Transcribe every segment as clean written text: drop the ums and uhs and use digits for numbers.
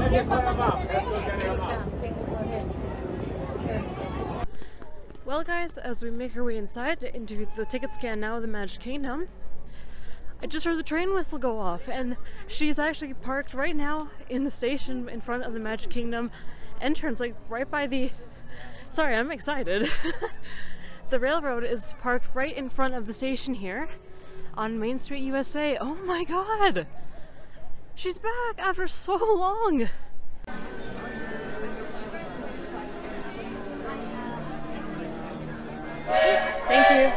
Well guys, as we make our way inside into the ticket scan now of the Magic Kingdom, I just heard the train whistle go off, and she's actually parked right now in the station in front of the Magic Kingdom entrance, like right by the... Sorry, I'm excited. The railroad is parked right in front of the station here on Main Street, USA. Oh my god! She's back after so long! Thank you.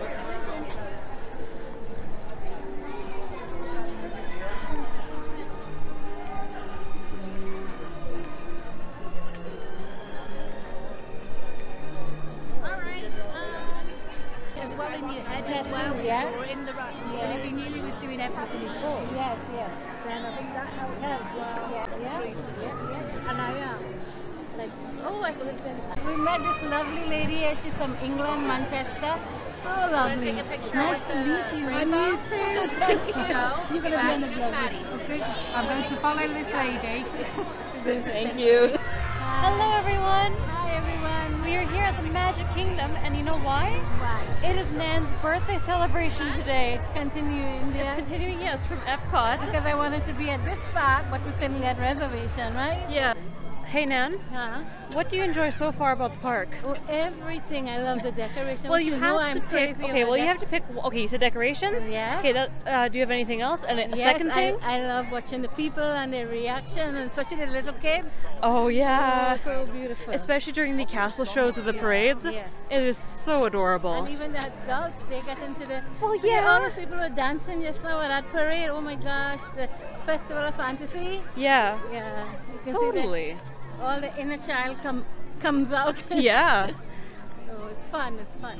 As well in your head as well, yeah. or in the right. Yeah. And if you nearly was doing everything before, Yes, yes. then I think that helps as well. Yeah. And I am. Like, oh, I believe in. We met this lovely lady, she's from England, Manchester. So lovely. Take a picture nice with to the meet you. rainbow. You too. Thank you. You're going to be on the vlog. Maddie. Okay. I'm going to follow this lady. Thank you. Hello everyone! Hi everyone. We are here at the Magic Kingdom, and you know why? Why? It is Nan's birthday celebration today. It's continuing there. It's continuing, yes, from Epcot. Because I wanted to be at this park, but we couldn't get reservation, right? Yeah. Hey Nan, Huh? what do you enjoy so far about the park? Oh, everything. I love the decoration. Well, which you know have I'm to pick. crazy Okay, about well, you have to pick. Okay, you said decorations. Yeah. Okay, that. Do you have anything else? And a Yes, second thing? I love watching the people and their reaction, and especially the little kids. Oh yeah. Oh, so beautiful. Especially during the castle shows of the parades. Yes. It is so adorable. And even the adults, they get into the... Well, See, yeah. all those people were dancing just now at that parade. Oh my gosh, the Festival of Fantasy. Yeah. Yeah, you can see Totally. that all the inner child comes out. Yeah. Oh, it's fun, it's fun.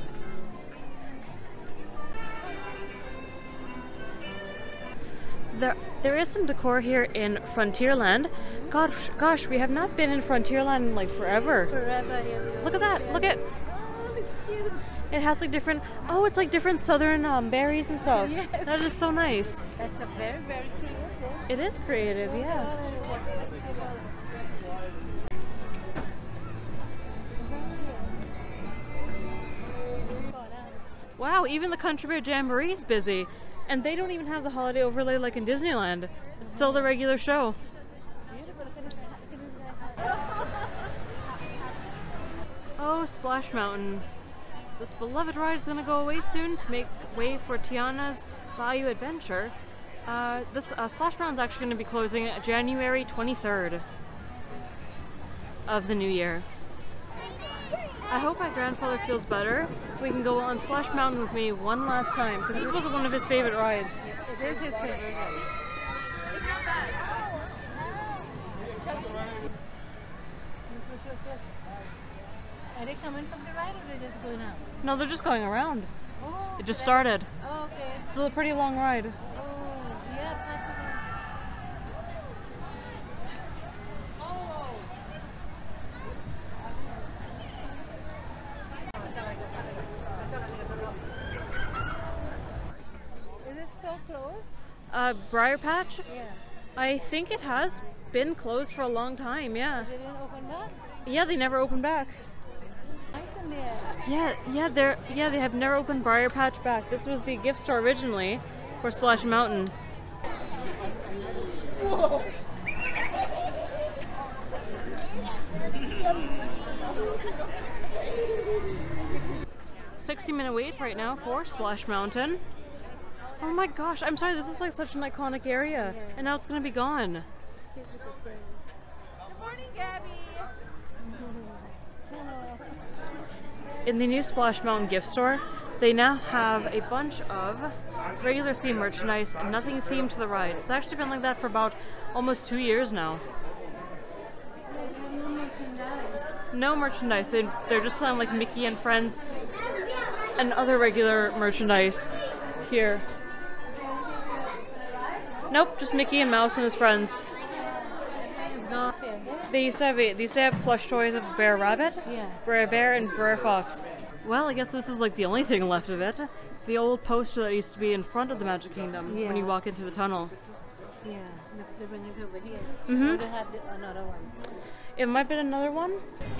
There is some decor here in Frontierland. Gosh, we have not been in Frontierland in like forever. Forever. Yeah, Look at that. Look at. Oh, it's cute. It has like different. Oh, it's like different southern berries and stuff. Yes. That is so nice. That's a very, very creative. It is creative, yeah. Wow, even the Country Bear Jamboree is busy. And they don't even have the holiday overlay like in Disneyland. It's still the regular show. Oh, Splash Mountain. This beloved ride is going to go away soon to make way for Tiana's Bayou Adventure. This Splash Mountain is actually going to be closing January 23rd of the new year. I hope my grandfather feels better so we can go on Splash Mountain with me one last time, because this was one of his favorite rides. It is his favorite ride. Are they coming from the ride or they're just going out? No, they're just going around. Oh, It just started. Oh, okay. It's a pretty long ride. Oh, yeah, Is it still closed? Briar Patch? Yeah. I think it has been closed for a long time, yeah. They didn't open that? Yeah, they never opened back. Nice in there. Yeah, they have never opened Briar Patch back. This was the gift store originally for Splash Mountain. Whoa. 60-minute wait right now for Splash Mountain. Oh my gosh, I'm sorry, this is like such an iconic area, and now it's gonna be gone. Good morning, Gabby. In the new Splash Mountain gift store, they now have a bunch of regular theme merchandise and nothing themed to the ride. It's actually been like that for about almost 2 years now. No merchandise. They're just selling like Mickey and Friends and other regular merchandise here. Nope, just Mickey and Mouse and his friends. They used to have plush toys of Bear Rabbit, Yeah. Brer Bear, and Brer Fox. Well, I guess this is like the only thing left of it. The old poster that used to be in front of the Magic Kingdom when you walk into the tunnel. Yeah, they bring it over here. Mm-hmm. Or they have another one. It might be another one.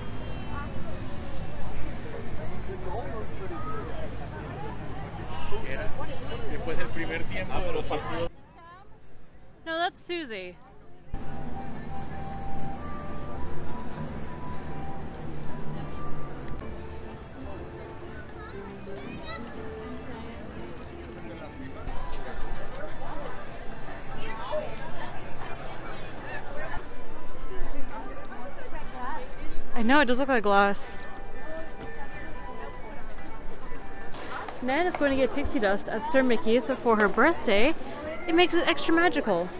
No, that's Susie. I know, it does look like glass. Nan is going to get pixie dust at Sir Mickey's for her birthday. It makes it extra magical.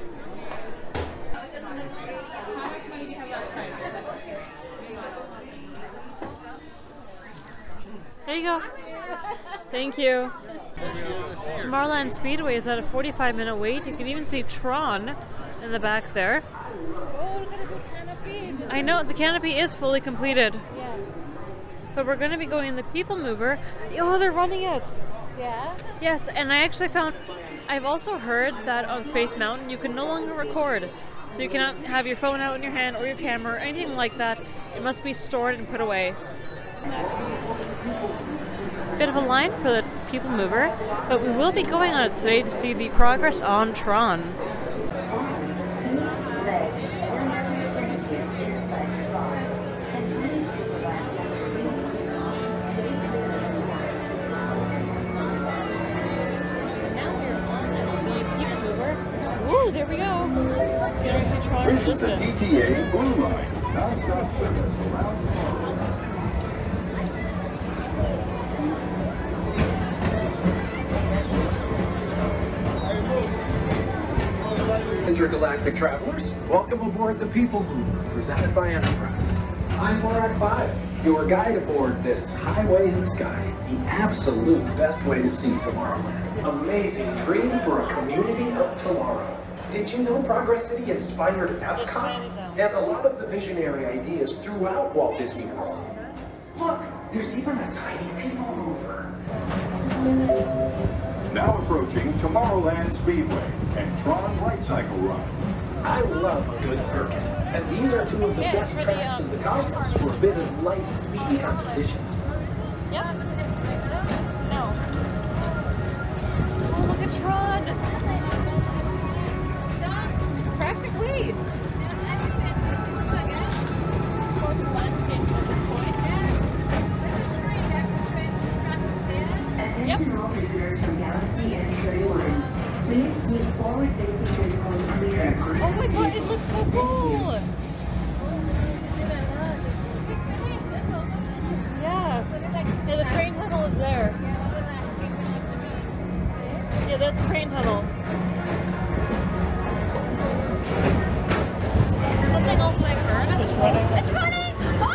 There you go. Thank you. Tomorrowland Speedway is at a 45-minute wait. You can even see Tron in the back there. Oh, look at the canopy. I know, the canopy is fully completed. Yeah. But we're going to be going in the Peoplemover. Oh, they're running it! Yeah? Yes, and I actually found... I've also heard that on Space Mountain you can no longer record. So you cannot have your phone out in your hand or your camera or anything like that. It must be stored and put away. Bit of a line for the Peoplemover, but we will be going on it today to see the progress on Tron. Ooh, there we go. This is the TTA Blue Line, non-stop service around Tomorrowland. Intergalactic travelers, welcome aboard the Peoplemover, presented by Enterprise. I'm Borak 5, your guide aboard this highway in the sky, the absolute best way to see Tomorrowland. Amazing dream for a community of tomorrow. Did you know Progress City inspired Epcot? And a lot of the visionary ideas throughout Walt Disney World. Look, there's even a tiny Peoplemover. Now approaching Tomorrowland Speedway and Tron Light Cycle Run. I love a good circuit, and these are two of the best tracks in the cosmos for a bit of light and speedy competition. Yep. No. Oh, look at Tron! Practically! Attention all visitors from Galaxy N31. Please keep forward-facing tentacles clear. Oh my god, it looks so cool! Yeah. Yeah, the train tunnel is there. Yeah, that's the train tunnel. Something else I heard. It's running! Oh!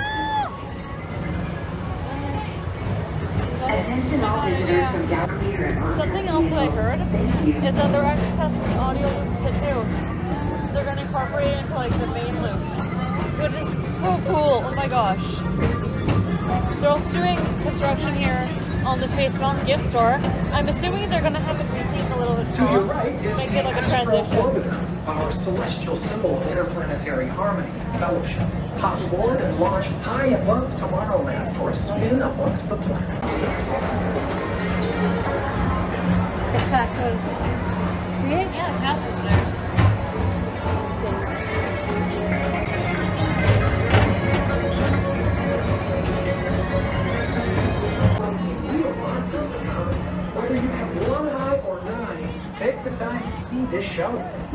Attention all visitors from Galaxy N31. Something else that I heard is that they're actually testing the audio loop of it too. They're going to incorporate it into like the main loop, which is so cool. Oh my gosh. They're also doing construction here on the Space Mountain gift store. I'm assuming they're going to have it rethink a little bit To your right is make the it like a Astral transition. Orbiter, our celestial symbol of interplanetary harmony and fellowship. Hop aboard and launch high above Tomorrowland for a spin amongst the planets. The castle. See it? Yeah, the castle's there. Whether you have one eye or nine, take the time to see this show.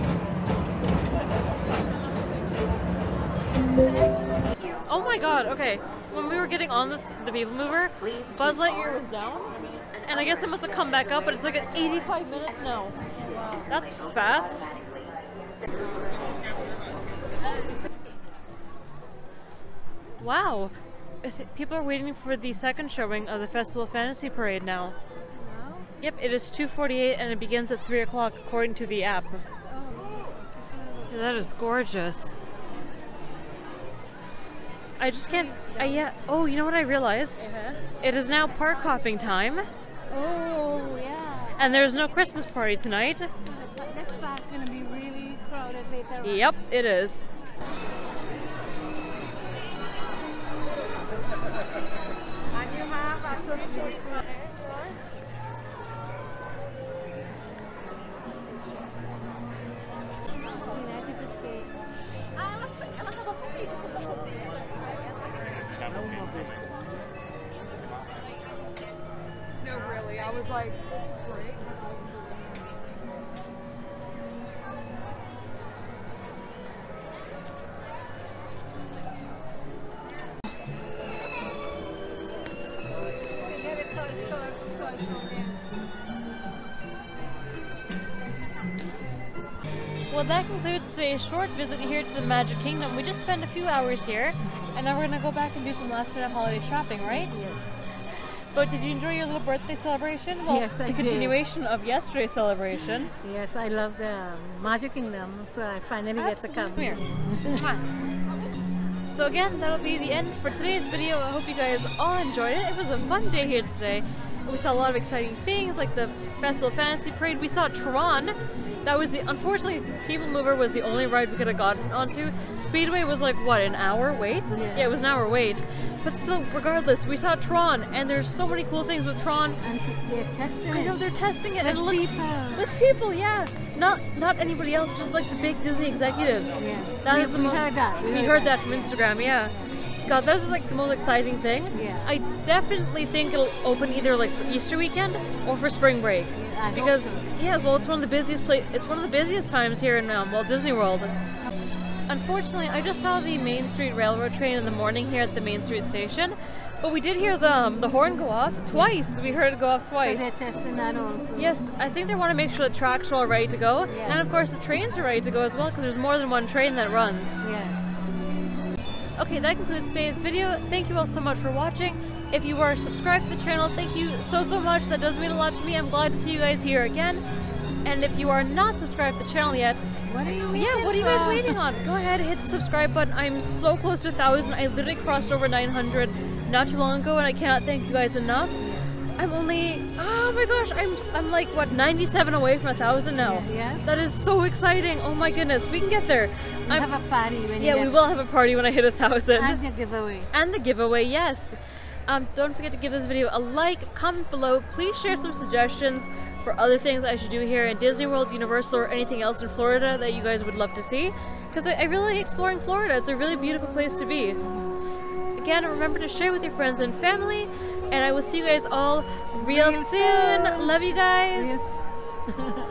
Oh my god, okay. When we were getting on the Peoplemover, Buzz Lightyear was down. And I guess it must have come back up, but it's like at 85 minutes now. That's fast. Wow. People are waiting for the second showing of the Festival of Fantasy Parade now. Yep, it is 2:48 and it begins at 3 o'clock according to the app. Yeah, that is gorgeous. I just can't... yeah. Oh, you know what I realized? It is now park hopping time. Oh, yeah. And there's no Christmas party tonight. This park's gonna be really later on. Yep, it is. And you have a United States. No, really. I was like, great. Well, that concludes today's short visit here to the Magic Kingdom. We just spent a few hours here, and now we're gonna go back and do some last minute holiday shopping, right? Yes. But did you enjoy your little birthday celebration? Well, Yes, I the did. continuation of yesterday's celebration. Yes, I love the Magic Kingdom, so I finally get to come Absolutely. So again, that'll be the end for today's video. I hope you guys all enjoyed it. It was a fun day here today. We saw a lot of exciting things like the Festival Fantasy Parade. We saw Tron. That was unfortunately, Peoplemover was the only ride we could have gotten onto. Speedway was like, what, an hour wait? Yeah, it was an hour wait. But still, regardless, we saw Tron, and there's so many cool things with Tron. And they're testing I know it. they're testing it, With and it looks people. with people, yeah. Not anybody else, just like the big Disney executives. Yeah. That is the We most. heard that. We heard that from Instagram, yeah. God, that is like the most exciting thing. Yeah. I definitely think it'll open either like for Easter weekend or for spring break. I hope Because so. yeah, well, it's one of the busiest times here in Walt Disney World. Unfortunately, I just saw the Main Street Railroad train in the morning here at the Main Street station, but we did hear the horn go off twice. We heard it go off So twice. they're testing that also. Yes, I think they want to make sure the tracks are all ready to go, Yeah. and of course the trains are ready to go as well, because there's more than one train that runs. Yes. Okay, that concludes today's video. Thank you all so much for watching. If you are subscribed to the channel, thank you so much. That does mean a lot to me. I'm glad to see you guys here again. And if you are not subscribed to the channel yet, What are you waiting yeah, what are you guys for? waiting on? Go ahead, hit the subscribe button. I'm so close to 1,000. I literally crossed over 900 not too long ago, and I cannot thank you guys enough. I'm only, oh my gosh, I'm like, what, 97 away from 1,000 now. Yes. That is so exciting. Oh my goodness, we can get there. We'll have a party when Yeah, you we get will have a party when I hit 1,000. And the giveaway. And the giveaway, yes. Don't forget to give this video a like, comment below. Please share some suggestions for other things I should do here in Disney World, Universal, or anything else in Florida that you guys would love to see. Because I really like exploring Florida. It's a really beautiful place to be. Again, remember to share with your friends and family. And I will see you guys all real soon. Love you guys. Yes.